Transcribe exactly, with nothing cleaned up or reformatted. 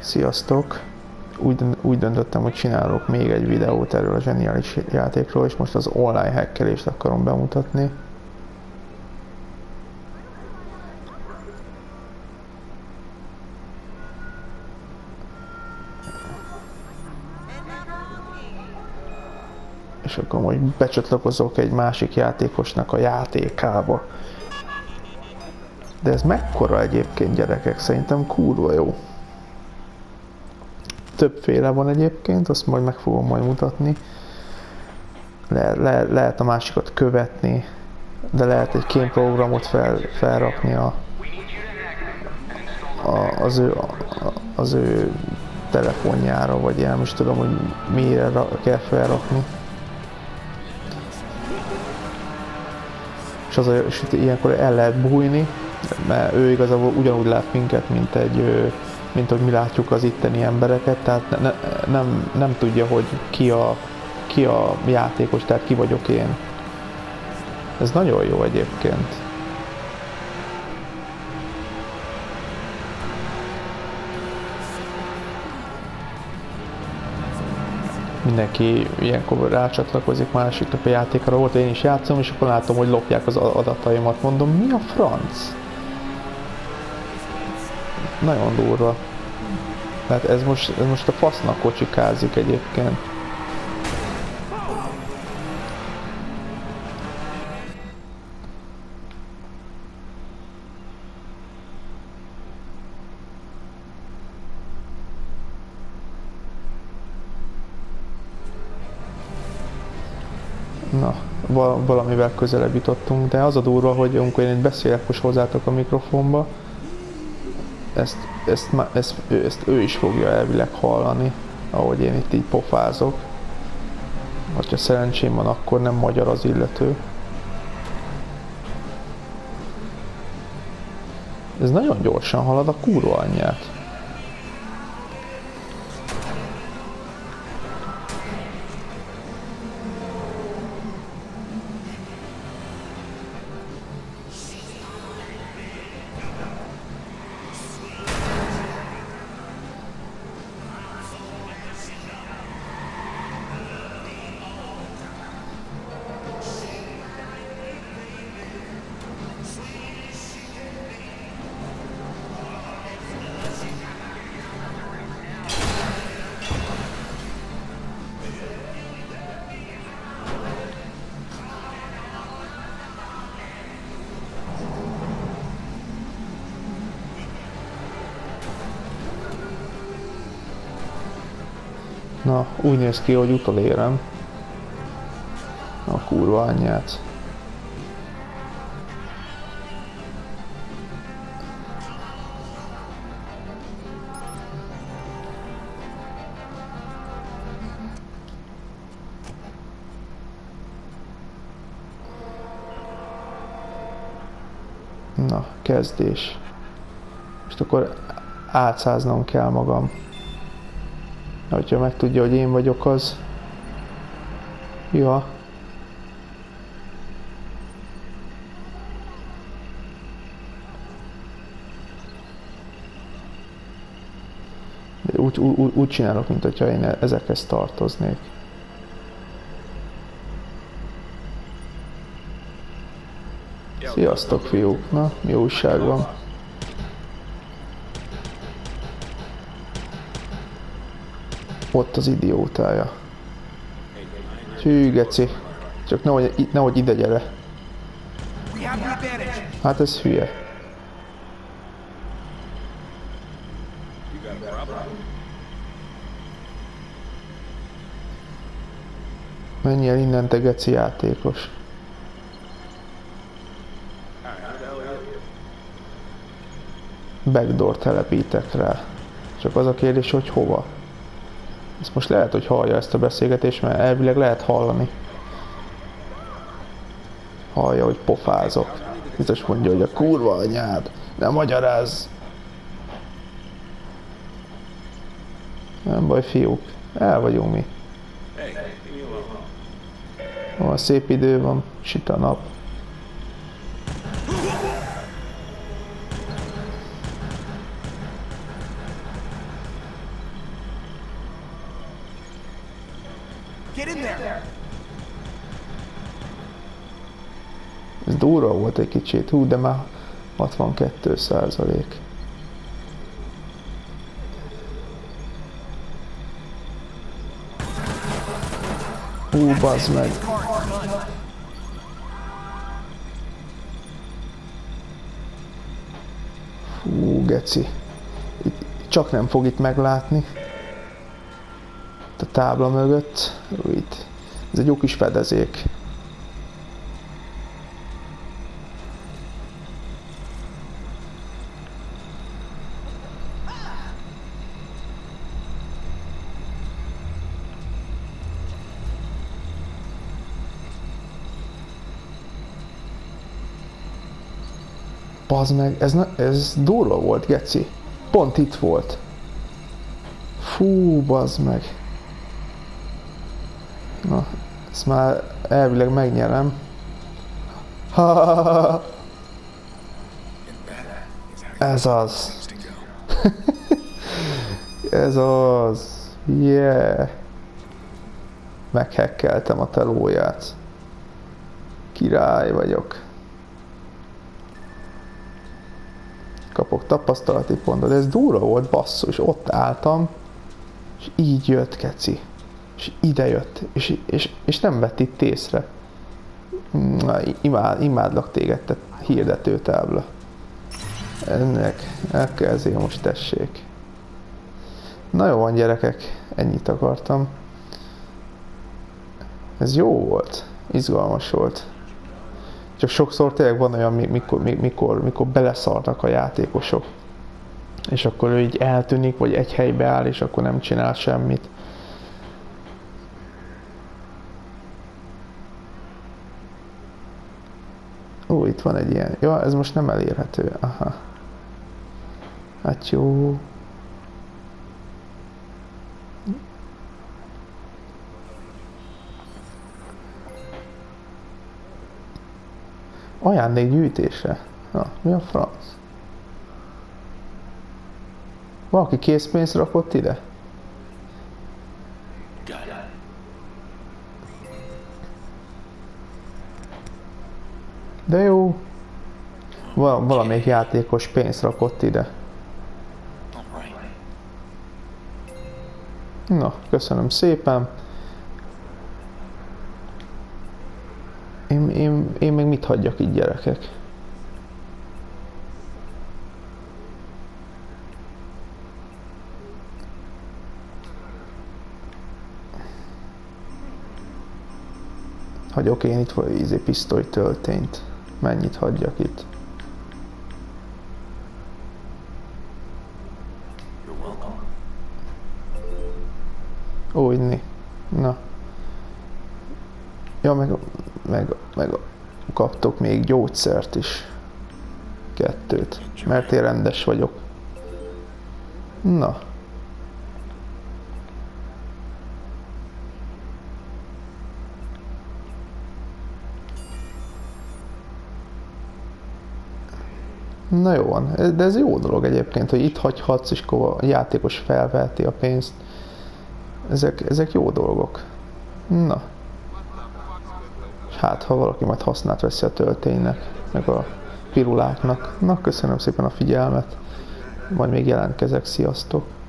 Sziasztok! Úgy, úgy döntöttem, hogy csinálok még egy videót erről a zseniális játékról, és most az online hackelést akarom bemutatni. És akkor majd becsatlakozok egy másik játékosnak a játékába. De ez mekkora egyébként, gyerekek? Szerintem kurva jó. Többféle van egyébként, azt majd meg fogom majd mutatni. Le, le, lehet a másikat követni, de lehet egy kémprogramot fel, felrakni a, a, az, ő, a, az ő telefonjára, vagy én nem is tudom, hogy mire kell felrakni. És, az a, és ilyenkor el lehet bújni, mert ő igazából ugyanúgy lát minket, mint egy, mint hogy mi látjuk az itteni embereket, tehát ne, ne, nem, nem tudja, hogy ki a, ki a játékos, tehát ki vagyok én. Ez nagyon jó egyébként. Mindenki ilyenkor rácsatlakozik másiknak a játékra, volt én is játszom, és akkor látom, hogy lopják az adataimat. Mondom, mi a franc? Nagyon durva. Tehát ez most, ez most a fasznak kocsikázik egyébként. Na, valamivel közelebb jutottunk, de az a durva, hogy amikor én beszélek most hozzátok a mikrofonba, ezt, ezt, ezt, ezt ő is fogja elvileg hallani, ahogy én itt így pofázok. Ha szerencsém van, akkor nem magyar az illető. Ez nagyon gyorsan halad a kurva anyját. Na, úgy néz ki, hogy utolérem a kurva anyját. Na, kezdés. Most akkor átszáznom kell magam. Hogyha megtudja, hogy én vagyok az. Ja. De úgy, úgy, úgy csinálok, mint hogyha én ezekhez tartoznék. Sziasztok, fiúk! Na, mi újság van? Ott az idiótája. Hű, geci. Csak nehogy, nehogy ide gyere. Hát ez hülye. Menj el innen, te geci játékos. Backdoor telepítek rá. Csak az a kérdés, hogy hova. Ezt most lehet, hogy hallja ezt a beszélgetést, mert elvileg lehet hallani. Hallja, hogy pofázok. Biztos mondja, hogy a kurva anyád, nem magyarázz. Nem baj, fiúk, el vagyunk mi. Ó, szép idő van, süt a nap. Ez durva volt egy kicsit, hú, de már hatvankettő százalék. Hú, bazd meg. Hú, geci. Itt, csak nem fog itt meglátni. A tábla mögött. Itt. Ez egy jó kis fedezék. Bazd meg, ez, ez durva volt, geci. Pont itt volt. Fú, bazd meg. Na, ezt már elvileg megnyerem. Ha, ez az. Ez az. Yeah. Meghekkeltem a telóját. Király vagyok. Kapok tapasztalati pontot, de ez durva volt, basszus, ott álltam, és így jött, keci. És ide jött, és, és, és nem vett itt észre. Na, imád, imádlak téged, te hirdetőtábla. Ennek el kell ezért most tessék. Na jó van, gyerekek, ennyit akartam. Ez jó volt, izgalmas volt. Csak sokszor tényleg van olyan, mikor, mikor, mikor beleszarnak a játékosok. És akkor ő így eltűnik, vagy egy helybe áll, és akkor nem csinál semmit. Ó, itt van egy ilyen. Ja, ez most nem elérhető. Aha. Hát jó. Ajándékgyűjtésre? Na, mi a franc? Valaki készpénzt rakott ide? De jó. Val valamelyik játékos pénzt rakott ide. Na, köszönöm szépen. Én, én, én még mit hagyjak itt, gyerekek? Hagyok én itt vagy ízé pisztoly töltényt. Mennyit hagyjak itt? Ó, inni. Na. Ja, meg, meg, meg kaptok még gyógyszert is. Kettőt. Mert én rendes vagyok. Na. Na jó van, de ez jó dolog egyébként, hogy itt hagyhatsz, és akkor a játékos felveheti a pénzt. Ezek, ezek jó dolgok. Na. És hát, ha valaki majd hasznát veszi a tölténynek, meg a piruláknak. Na, köszönöm szépen a figyelmet. Majd még jelentkezek, sziasztok!